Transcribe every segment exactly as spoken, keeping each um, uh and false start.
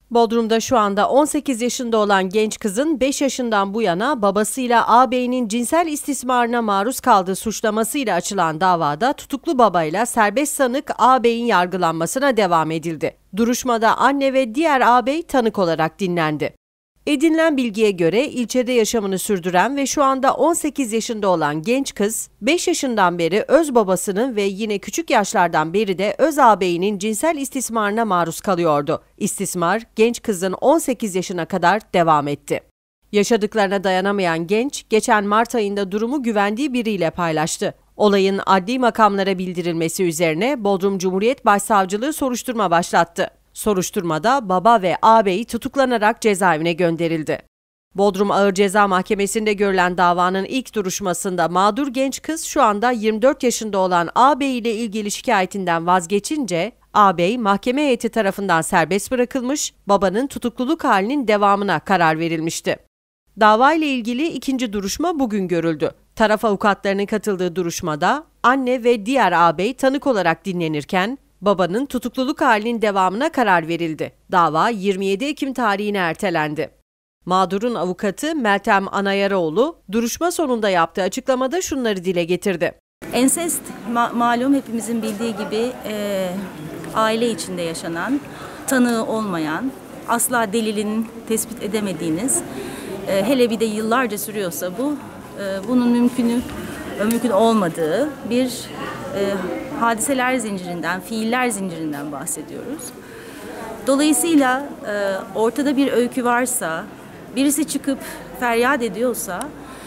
Bodrum'da şu anda on sekiz yaşında olan genç kızın beş yaşından bu yana babasıyla ağabeyinin cinsel istismarına maruz kaldığı suçlamasıyla açılan davada tutuklu babayla serbest sanık ağabeyin yargılanmasına devam edildi. Duruşmada anne ve diğer ağabey tanık olarak dinlendi. Edinilen bilgiye göre ilçede yaşamını sürdüren ve şu anda on sekiz yaşında olan genç kız, beş yaşından beri öz babasının ve yine küçük yaşlardan beri de öz ağabeyinin cinsel istismarına maruz kalıyordu. İstismar, genç kızın on sekiz yaşına kadar devam etti. Yaşadıklarına dayanamayan genç, geçen Mart ayında durumu güvendiği biriyle paylaştı. Olayın adli makamlara bildirilmesi üzerine Bodrum Cumhuriyet Başsavcılığı soruşturma başlattı. Soruşturmada baba ve ağabey tutuklanarak cezaevine gönderildi. Bodrum Ağır Ceza Mahkemesi'nde görülen davanın ilk duruşmasında mağdur genç kız şu anda yirmi dört yaşında olan ağabey ile ilgili şikayetinden vazgeçince ağabey mahkeme heyeti tarafından serbest bırakılmış, babanın tutukluluk halinin devamına karar verilmişti. Dava ile ilgili ikinci duruşma bugün görüldü. Taraf avukatlarının katıldığı duruşmada anne ve diğer ağabey tanık olarak dinlenirken, babanın tutukluluk halinin devamına karar verildi. Dava yirmi yedi Ekim tarihine ertelendi. Mağdurun avukatı Meltem Anayaroğlu, duruşma sonunda yaptığı açıklamada şunları dile getirdi. Ensest ma- malum hepimizin bildiği gibi e, aile içinde yaşanan, tanığı olmayan, asla delilin tespit edemediğiniz, e, hele bir de yıllarca sürüyorsa bu, e, bunun mümkünü mümkün olmadığı bir e, hadiseler zincirinden, fiiller zincirinden bahsediyoruz. Dolayısıyla e, ortada bir öykü varsa, birisi çıkıp feryat ediyorsa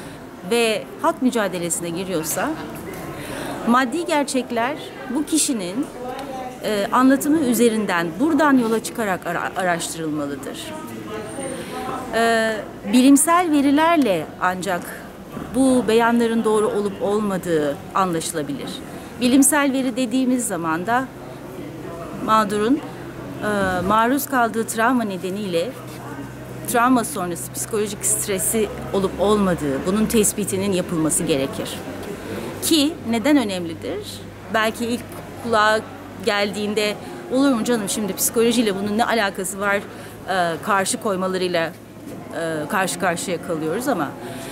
ve hak mücadelesine giriyorsa, maddi gerçekler bu kişinin e, anlatımı üzerinden buradan yola çıkarak ara, araştırılmalıdır. E, bilimsel verilerle ancak bu beyanların doğru olup olmadığı anlaşılabilir. Bilimsel veri dediğimiz zaman da mağdurun e, maruz kaldığı travma nedeniyle travma sonrası psikolojik stresi olup olmadığı, bunun tespitinin yapılması gerekir. Ki neden önemlidir? Belki ilk kulağa geldiğinde olur mu canım şimdi psikolojiyle bunun ne alakası var e, karşı koymalarıyla e, karşı karşıya kalıyoruz ama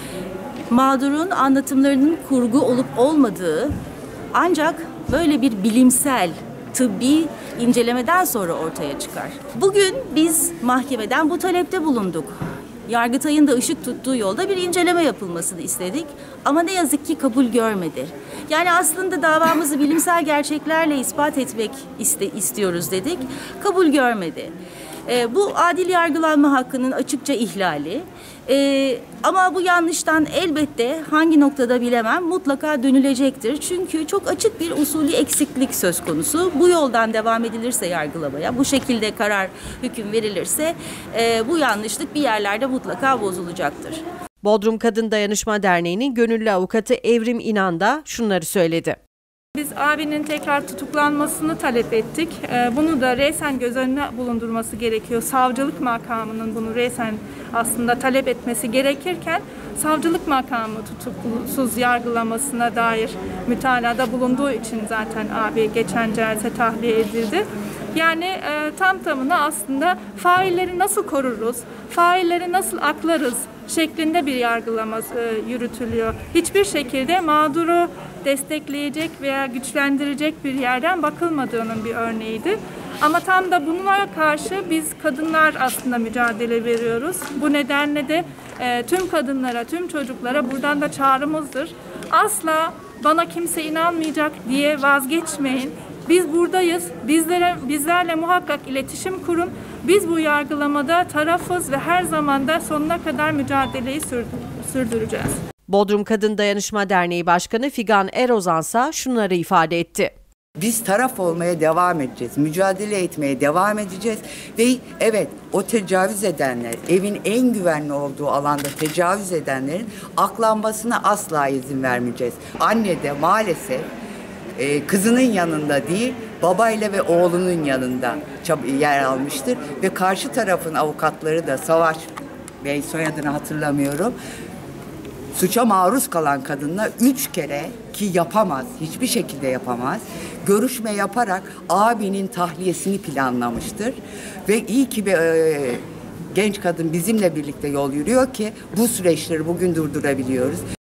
mağdurun anlatımlarının kurgu olup olmadığı ancak böyle bir bilimsel, tıbbi incelemeden sonra ortaya çıkar. Bugün biz mahkemeden bu talepte bulunduk. Yargıtay'ın da ışık tuttuğu yolda bir inceleme yapılmasını istedik ama ne yazık ki kabul görmedi. Yani aslında davamızı bilimsel gerçeklerle ispat etmek iste, istiyoruz dedik, kabul görmedi. E, bu adil yargılanma hakkının açıkça ihlali. E, ama bu yanlıştan elbette hangi noktada bilemem mutlaka dönülecektir. Çünkü çok açık bir usulü eksiklik söz konusu. Bu yoldan devam edilirse yargılamaya, bu şekilde karar, hüküm verilirse e, bu yanlışlık bir yerlerde mutlaka bozulacaktır. Bodrum Kadın Dayanışma Derneği'nin gönüllü avukatı Evrim İnan da şunları söyledi. Biz abinin tekrar tutuklanmasını talep ettik. Bunu da resen göz önüne bulundurması gerekiyor. Savcılık makamının bunu resen aslında talep etmesi gerekirken savcılık makamı tutuksuz yargılamasına dair mütalada bulunduğu için zaten abi geçen celse tahliye edildi. Yani e, tam tamına aslında failleri nasıl koruruz, failleri nasıl aklarız şeklinde bir yargılama e, yürütülüyor. Hiçbir şekilde mağduru destekleyecek veya güçlendirecek bir yerden bakılmadığının bir örneğiydi. Ama tam da buna karşı biz kadınlar aslında mücadele veriyoruz. Bu nedenle de e, tüm kadınlara, tüm çocuklara buradan da çağrımızdır. Asla bana kimse inanmayacak diye vazgeçmeyin. Biz buradayız. Bizlere, bizlerle muhakkak iletişim kurun. Biz bu yargılamada tarafız ve her zaman da sonuna kadar mücadeleyi sürdüreceğiz. Bodrum Kadın Dayanışma Derneği Başkanı Figan Erozansa şunları ifade etti. Biz taraf olmaya devam edeceğiz, mücadele etmeye devam edeceğiz ve evet o tecavüz edenler, evin en güvenli olduğu alanda tecavüz edenlerin aklanmasına asla izin vermeyeceğiz. Anne de maalesef e, kızının yanında değil, babayla ve oğlunun yanında yer almıştır ve karşı tarafın avukatları da Savaş Bey, soyadını hatırlamıyorum, suça maruz kalan kadınla üç kere ki yapamaz, hiçbir şekilde yapamaz. Görüşme yaparak abinin tahliyesini planlamıştır. Ve iyi ki bir e, genç kadın bizimle birlikte yol yürüyor ki bu süreçleri bugün durdurabiliyoruz.